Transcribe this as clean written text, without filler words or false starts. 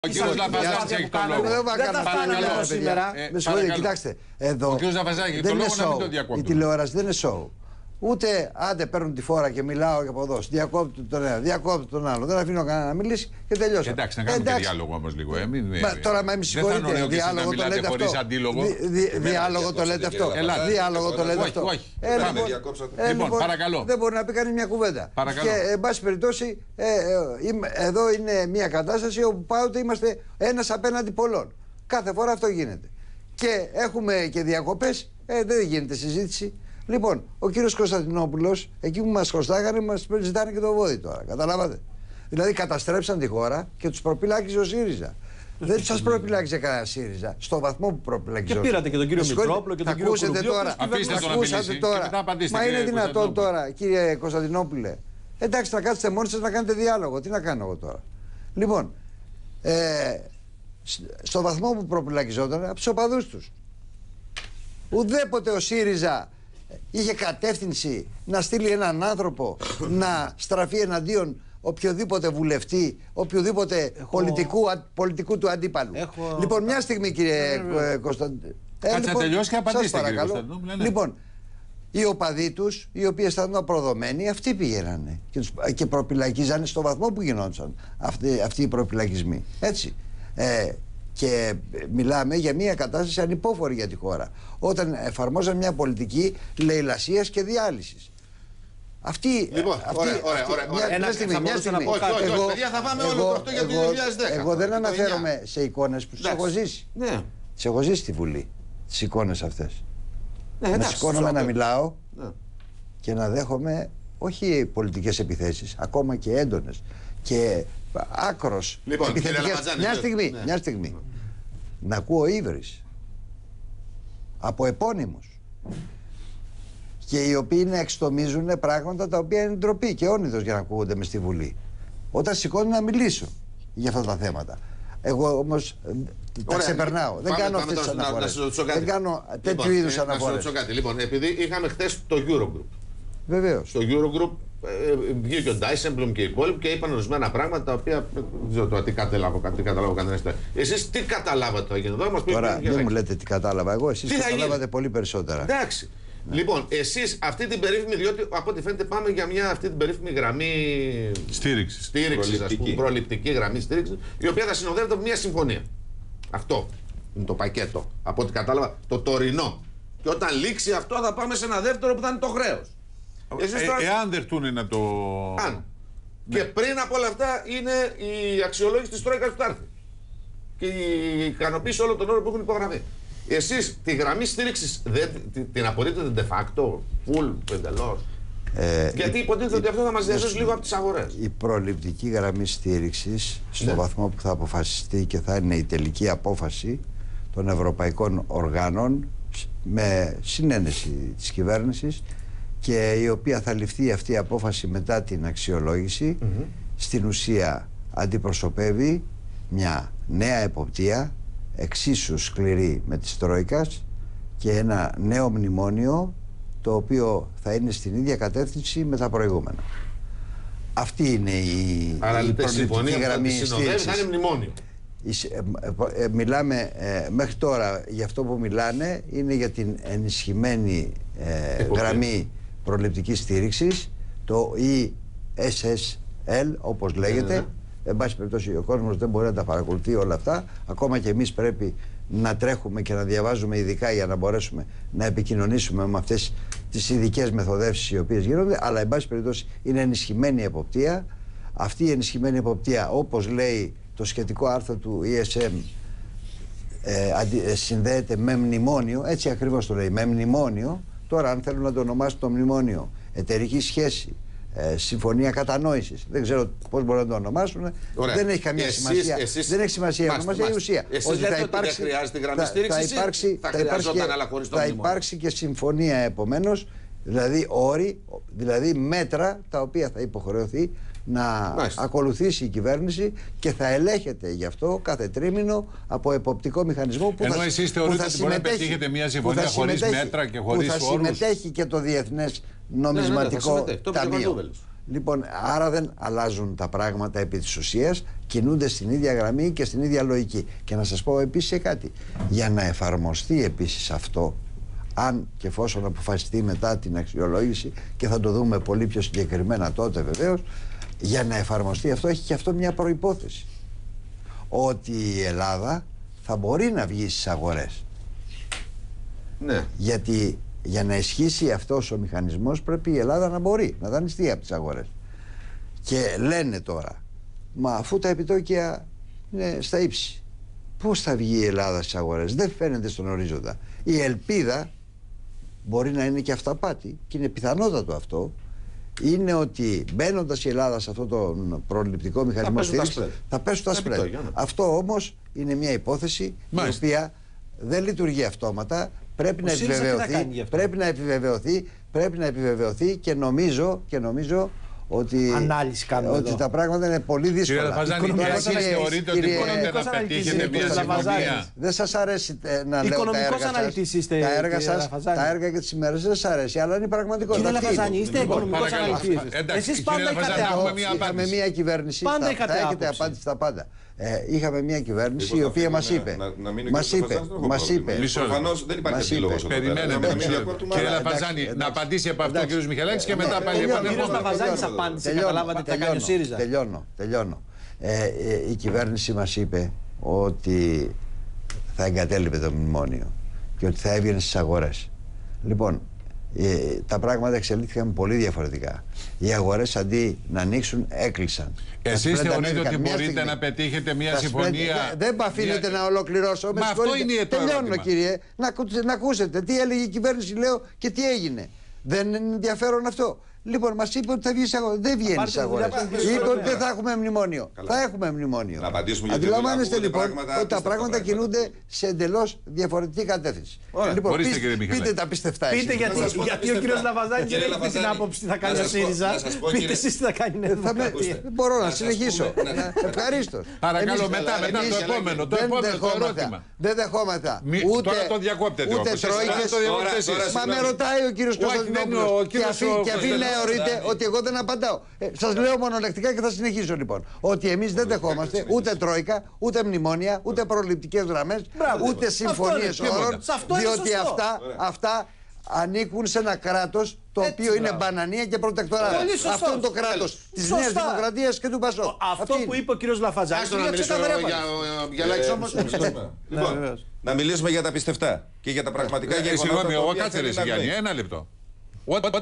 Ο κύριος Λαφαζάνης έχει το λόγο. Δεν τα φτάνει σήμερα. Με συγχωρείτε, κοιτάξτε. Εδώ ο κύριος Λαφαζάνης έχει το λόγο να μην το διακόπτουμε. Η τηλεόραση δεν είναι show. Ούτε άντε παίρνουν τη φόρα και μιλάω και από εδώ. Διακόπτω τον ένα, διακόπτω τον άλλο. Δεν αφήνω κανένα να μιλήσει και τελειώσα. Εντάξει, να κάνουμε και διάλογο όμως λίγο. Τώρα με συγχωρείτε. Διάλογο το λέτε αυτό. Διάλογο το λέτε αυτό. Διάλογο το λέτε αυτό. Λοιπόν, παρακαλώ. Δεν μπορεί να πει κανεί μια κουβέντα. Και εν πάση περιπτώσει, εδώ είναι μια κατάσταση όπου πάντοτε είμαστε ένας απέναντι πολλών. Κάθε φορά αυτό γίνεται. Και έχουμε και διακοπές, δεν γίνεται συζήτηση. Λοιπόν, ο κύριος Κωνσταντινόπουλος, εκεί που μας χρωστάγανε, μας ζητάνε και το βόδι τώρα. Καταλάβατε. Δηλαδή, καταστρέψαν τη χώρα και τους προπυλάκιζε ο ΣΥΡΙΖΑ. Δεν σας προπυλάκιζε κανένα ΣΥΡΙΖΑ, στο βαθμό που προπυλάκιζε. Και πήρατε και τον κύριο Μητρόπουλο και τον κύριο Κουρουμπιό. Ακούσατε τώρα. Μα είναι δυνατόν τώρα, κύριε Κωνσταντινόπουλε. Εντάξει, να κάτσετε μόνοι σας να κάνετε διάλογο. Τι να κάνω εγώ τώρα. Λοιπόν, στο βαθμό που προπυλακιζόταν από τους οπαδούς τους. Ουδέποτε ο ΣΥΡΙΖΑ είχε κατεύθυνση να στείλει έναν άνθρωπο να στραφεί εναντίον οποιοδήποτε βουλευτή, οποιοδήποτε πολιτικού του αντίπαλου. Λοιπόν, μια στιγμή, κύριε Κωνσταντινόπουλε. Κάτσε να τελειώσει και απαντήστε, κύριε Κωνσταντινόπουλε. Λοιπόν, οι οπαδοί τους, οι οποίοι αισθάνονταν προδομένοι, αυτοί πήγαιναν και προπυλακίζανε στο βαθμό που γινόντουσαν αυτοί οι προπυλακισμοί. Έτσι. Και μιλάμε για μια κατάσταση ανυπόφορη για τη χώρα. Όταν εφαρμόζαν μια πολιτική λαιλασίας και διάλυσης. Μια στιγμή. Παιδιά, θα πάμε όλο αυτό για το 2010. Εγώ δεν αναφέρομαι σε εικόνες που τις έχω ζήσει. Τις έχω ζήσει στη Βουλή, τις εικόνες αυτές. Να σηκώνομαι να μιλάω και να δέχομαι όχι πολιτικές επιθέσεις, ακόμα και έντονες και άκρος επιθετικές. Μια στιγμή. Να ακούω ύβρις από επώνυμους και οι οποίοι να εξτομίζουν πράγματα τα οποία είναι ντροπή και όνειδος για να ακούγονται μες στη Βουλή. Όταν σηκώνω να μιλήσω για αυτά τα θέματα. Εγώ όμως τα ξεπερνάω. Δεν κάνω αυτές τις αναφορές. Δεν κάνω τέτοιου είδους αναφορές. Να σου ρωτήσω κάτι. Λοιπόν, επειδή είχαμε χθες το Eurogroup. Βεβαίως. Στο Eurogroup βγήκε ο Ντάισεμπλουμ και οι υπόλοιποι και είπαν ορισμένα πράγματα τα οποία δεν ξέρω τώρα τι καταλάβω κανένας. Εσείς τι καταλάβατε το έγινε εδώ, μας πείτε. Τώρα δεν μου λέτε τι κατάλαβα εγώ, εσείς καταλάβατε πολύ περισσότερα. Εντάξει. Λοιπόν, εσείς αυτή την περίφημη, διότι από ό,τι φαίνεται πάμε για αυτή την περίφημη γραμμή στήριξης, ας πούμε, προληπτική γραμμή στήριξης, η οποία θα συνοδεύεται από μια συμφωνία. Αυτό είναι το πακέτο. Από ό,τι κατάλαβα, το τωρινό. Και όταν λήξει αυτό θα πάμε σε ένα δεύτερο που θα είναι το χρέος. Εάν δεχτούν να το... Αν. Ναι. Και πριν από όλα αυτά είναι η αξιολόγηση της Τρόικας που θα έρθει. Και η ικανοποίηση όλων των όρων που έχουν υπογραφεί. Εσείς τη γραμμή στήριξης την απορρίπτετε de facto, full, εντελώς. Γιατί υποτίθεται ότι αυτό θα μας διασώσει λίγο από τις αγορές. Η προληπτική γραμμή στήριξης, στο βαθμό που θα αποφασιστεί και θα είναι η τελική απόφαση των ευρωπαϊκών οργάνων με συνένεση της κυβέρνησης, και η οποία θα ληφθεί αυτή η απόφαση μετά την αξιολόγηση, στην ουσία αντιπροσωπεύει μια νέα εποπτεία εξίσου σκληρή με της Τρόικας και ένα νέο μνημόνιο το οποίο θα είναι στην ίδια κατεύθυνση με τα προηγούμενα. Αυτή είναι η προληπτική γραμμή στήριξης. Θα είναι μνημόνιο. Μιλάμε μέχρι τώρα για αυτό που μιλάνε είναι για την ενισχυμένη γραμμή προληπτικής στήριξης, το ESSL όπως λέγεται. Εν πάση περιπτώσει ο κόσμος δεν μπορεί να τα παρακολουθεί όλα αυτά. Ακόμα και εμείς πρέπει να τρέχουμε και να διαβάζουμε ειδικά για να μπορέσουμε να επικοινωνήσουμε με αυτές τις ειδικές μεθοδεύσεις οι οποίες γίνονται. Αλλά εν πάση περιπτώσει είναι ενισχυμένη εποπτεία. Αυτή η ενισχυμένη εποπτεία, όπως λέει το σχετικό άρθρο του ESM, συνδέεται με μνημόνιο. Έτσι ακριβώς το λέει, με μνημόνιο. Τώρα αν θέλουν να το ονομάσουν το μνημόνιο εταιρική σχέση, συμφωνία κατανόησης, δεν ξέρω πώς μπορούν να το ονομάσουν. Ωραία. Δεν έχει καμία σημασία. Δεν έχει σημασία η ονομασία, η ουσία. Ότι θα υπάρξει, δεν χρειάζεται γραμμή στήριξης, θα υπάρξει και συμφωνία επομένως, δηλαδή όροι, δηλαδή μέτρα τα οποία θα υποχρεωθεί να ακολουθήσει η κυβέρνηση και θα ελέγχεται γι' αυτό κάθε τρίμηνο από εποπτικό μηχανισμό που ενώ εσείς θεωρείτε ότι μπορεί να πετύχετε μια συμφωνία χωρίς μέτρα και χωρίς όρους. Που θα συμμετέχει και το Διεθνές Νομισματικό Ταμείο. Λοιπόν, άρα δεν αλλάζουν τα πράγματα επί της ουσίας, κινούνται στην ίδια γραμμή και στην ίδια λογική. Και να σας πω επίσης κάτι. Για να εφαρμοστεί επίσης αυτό, αν και εφόσον αποφασιστεί μετά την αξιολόγηση, και θα το δούμε πολύ πιο συγκεκριμένα τότε βεβαίως, για να εφαρμοστεί αυτό έχει και αυτό μια προϋπόθεση. Ότι η Ελλάδα θα μπορεί να βγει στις αγορές. Ναι. Γιατί για να ισχύσει αυτός ο μηχανισμός πρέπει η Ελλάδα να μπορεί να δανειστεί από τις αγορές. Και λένε τώρα, μα αφού τα επιτόκια είναι στα ύψη, πώς θα βγει η Ελλάδα στις αγορές? Δεν φαίνεται στον ορίζοντα. Η ελπίδα μπορεί να είναι και αυταπάτη, και είναι πιθανότατο αυτό, είναι ότι μπαίνοντας η Ελλάδα σε αυτό τον προληπτικό μηχανισμό στήριξης, θα πέσουν τα spread. Αυτό όμως είναι μια υπόθεση η οποία δεν λειτουργεί αυτόματα. Πρέπει να επιβεβαιωθεί και νομίζω ότι, ότι τα πράγματα είναι πολύ δύσκολα. Κύριε Λαφαζάνη, θεωρείτε ότι μπορείτε να πετύχετε μια συμφωνία? Δεν σας αρέσει να λέω τα έργα σας. Τα έργα και τις ημέρες δεν σας αρέσει, αλλά είναι η πραγματικότητα. Κύριε Λαφαζάνη, είστε οικονομικός αναλυτής. Εσείς πάντα είχατε άποψη. Είχαμε μια κυβέρνηση, θα έχετε απάντηση στα πάντα. Είχαμε μια κυβέρνηση η οποία μας είπε. Προφανώς δεν υπάρχει αντίλογος. Περιμένετε. Κύριε Λαφαζάνη, να απαντήσει από αυτό ο κ. Μιχαλάκης και μετά πάλι επανέρχομαι. Ο κ. Λαφαζάνης απάντησε, καταλάβατε τι θα κάνει ο ΣΥΡΙΖΑ. Τελειώνω. Η κυβέρνηση μας είπε ότι θα εγκατέλειπε το μνημόνιο και ότι θα έβγαινε στις αγορές. Λοιπόν, τα πράγματα εξελίχθηκαν πολύ διαφορετικά. Οι αγορές αντί να ανοίξουν, έκλεισαν. Εσείς θεωρείτε ότι μπορείτε να πετύχετε μια συμφωνία? Δεν με αφήνετε να ολοκληρώσω. Μα αυτό είναι το τελειώνω, ερώτημα, κύριε. Να ακούσετε τι έλεγε η κυβέρνηση, λέω, και τι έγινε. Δεν είναι ενδιαφέρον αυτό? Λοιπόν, μας είπε ότι θα βγει στις αγορές. Δεν βγαίνει στις αγορές. Είπε ότι δεν θα έχουμε μνημόνιο. Θα έχουμε μνημόνιο. Αντιλαμβάνεστε λοιπόν ότι τα πράγματα κινούνται σε εντελώς διαφορετική κατεύθυνση. Λοιπόν, πείτε τα πιστευτά. Πείτε γιατί ο κύριος Λαφαζάνης δεν έχει την άποψη τι θα κάνει ο ΣΥΡΙΖΑ. Πείτε εσείς τι θα κάνει η Νέα Δημοκρατία. Μπορώ να συνεχίσω. Ευχαρίστως. Παρακαλώ, μετά το επόμενο ερώτημα. Δεν δεχόμεθα Τώρα το διακόπτετε όμως. Μα με ρωτάει ο κύριος Κωνσταντινόπουλος και αφήνει να θεωρείτε ότι εγώ δεν απαντάω. Σας λέω μονολεκτικά και θα συνεχίσω λοιπόν. Ότι εμείς δεν δεχόμαστε ούτε τρόικα, ούτε μνημόνια, ούτε προληπτικές γραμμές, ούτε συμφωνίες όρων, διότι αυτά ανήκουν σε ένα κράτος το οποίο είναι μπανανία και προτεκτορát. Αυτό είναι το κράτος της Νέας Δημοκρατίας και του Πασόκ. Αυτό που είπε ο κύριος Λαφαζάνης. Να μιλήσουμε για τα πιστευτά και για τα πραγματικά. Συγγνώμη, εγώ κάτσε ρε Γιάννη, ένα λεπτό.